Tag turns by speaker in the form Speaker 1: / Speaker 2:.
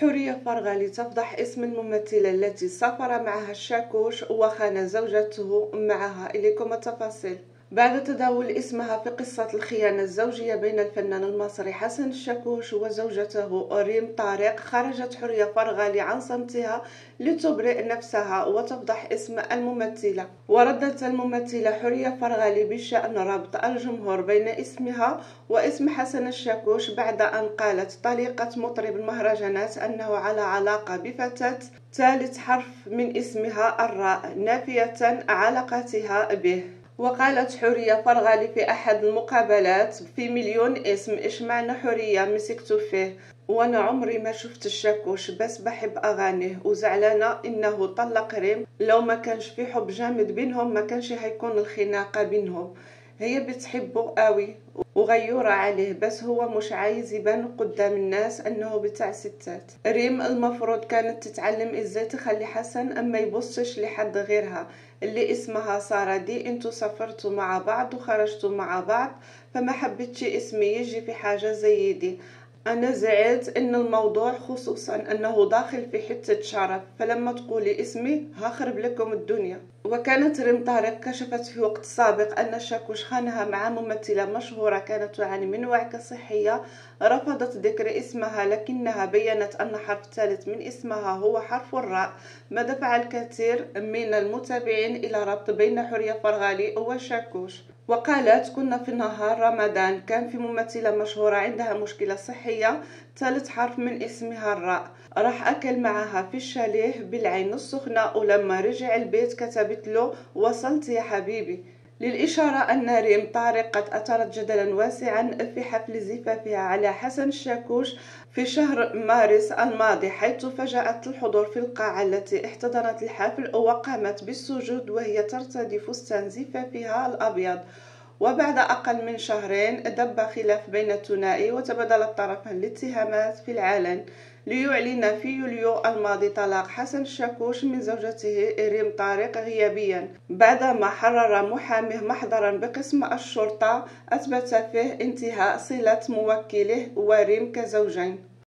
Speaker 1: حورية فرغلي تفضح اسم الممثلة التي سافر معها الشاكوش وخان زوجته معها. إليكم التفاصيل. بعد تداول اسمها في قصة الخيانة الزوجية بين الفنان المصري حسن الشاكوش وزوجته ريم طارق، خرجت حورية فرغلي عن صمتها لتبرئ نفسها وتفضح اسم الممثلة. وردت الممثلة حورية فرغلي بشأن ربط الجمهور بين اسمها واسم حسن الشاكوش بعد أن قالت طليقة مطرب المهرجانات أنه على علاقة بفتاة ثالث حرف من اسمها الراء، نافية علاقتها به. وقالت حورية فرغلي في أحد المقابلات: في مليون اسم، إيش معنى حورية مسكتو فيه، وانا عمري ما شفت الشاكوش بس بحب اغانيه وزعلانه انه طلق ريم، لو ما كانش في حب جامد بينهم ما كانش هيكون الخناقه بينهم، هي بتحبه قوي وغيورة عليه بس هو مش عايز يبان قدام الناس انه بتاع ستات. ريم المفروض كانت تتعلم ازاي تخلي حسن اما يبصش لحد غيرها اللي اسمها سارة دي. انتو سافرتوا مع بعض وخرجتوا مع بعض فما حبيتش اسمي يجي في حاجة زي دي. أنا زعلت إن الموضوع خصوصا أنه داخل في حتة شرف، فلما تقولي اسمي هخرب لكم الدنيا. وكانت ريم طارق كشفت في وقت سابق أن الشاكوش خانها مع ممثلة مشهورة كانت تعاني من وعكة صحية، رفضت ذكر اسمها لكنها بيّنت أن حرف ثالث من اسمها هو حرف الراء، ما دفع الكثير من المتابعين إلى ربط بين حورية فرغلي والشاكوش. وقالت: كنا في نهار رمضان، كان في ممثلة مشهورة عندها مشكلة صحية ثالث حرف من اسمها الراء، راح أكل معها في الشاليه بالعين السخنة ولما رجع البيت كتبت له: وصلت يا حبيبي. للإشارة أن ريم طارق قد أثارت جدلا واسعا في حفل زفافها على حسن الشاكوش في شهر مارس الماضي، حيث فاجأت الحضور في القاعة التي احتضنت الحفل وقامت بالسجود وهي ترتدي فستان زفافها الأبيض. وبعد أقل من شهرين دب خلاف بين الثنائي وتبادل الطرفان الاتهامات في العلن، ليعلن في يوليو الماضي طلاق حسن الشاكوش من زوجته ريم طارق غيابيا بعدما حرر محاميه محضرا بقسم الشرطة أثبت فيه انتهاء صلة موكله وريم كزوجين.